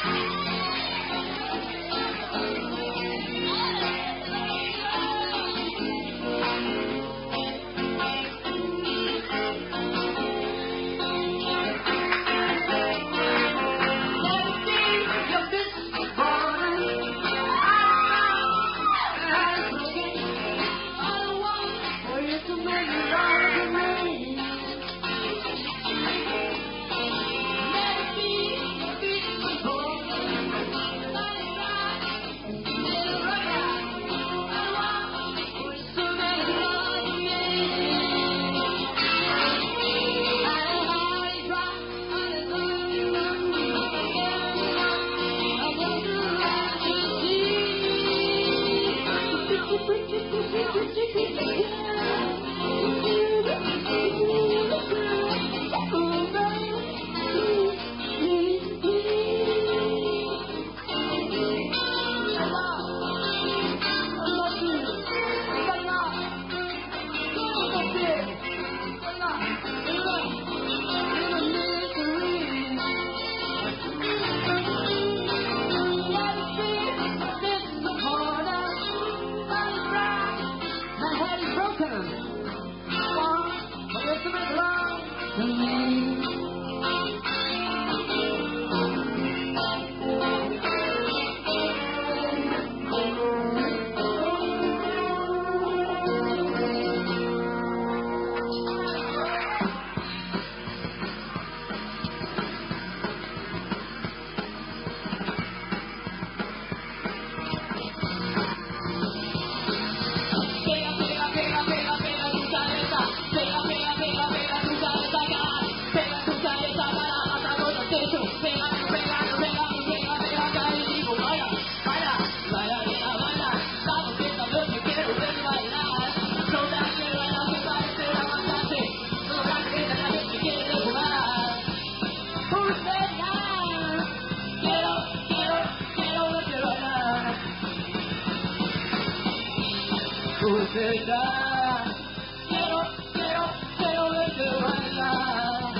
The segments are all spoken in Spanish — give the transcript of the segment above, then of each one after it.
Quiero verte bailar,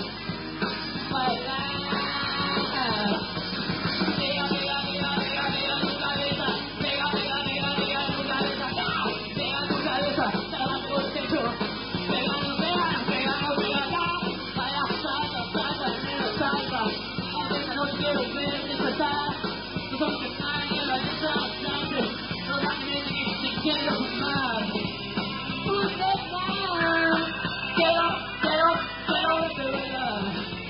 bailar. Pega, pega, pega, pega, pega tu cabeza, pega, pega, pega, pega tu cabeza, pega tu cabeza, trabaja por el techo, pegando, pega, pegando, pega acá, baila, salta, salta, nena, salta. A esta noche quiero verte saltar, tus ojos que caen en la letra bastante, no dan de mí, te quiero fumar. Quiero verte bailar.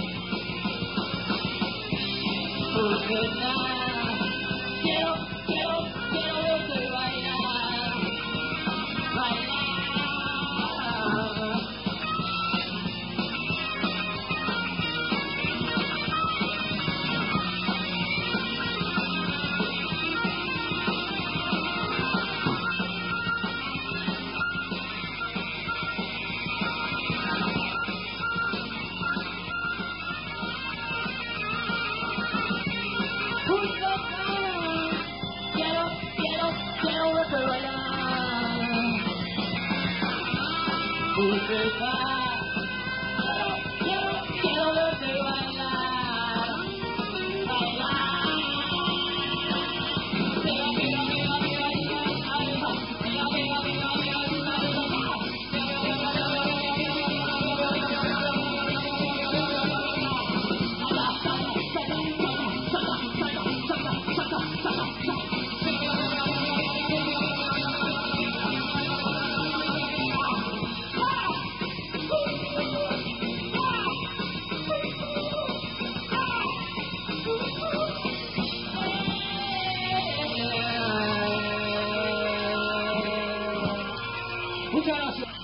Quiero verte bailar. Bailar. Quiero verte bailar. Quiero verte bailar. Bailar. Pega, pega, pega, pega, pega, pega, pega, pega, muchas gracias.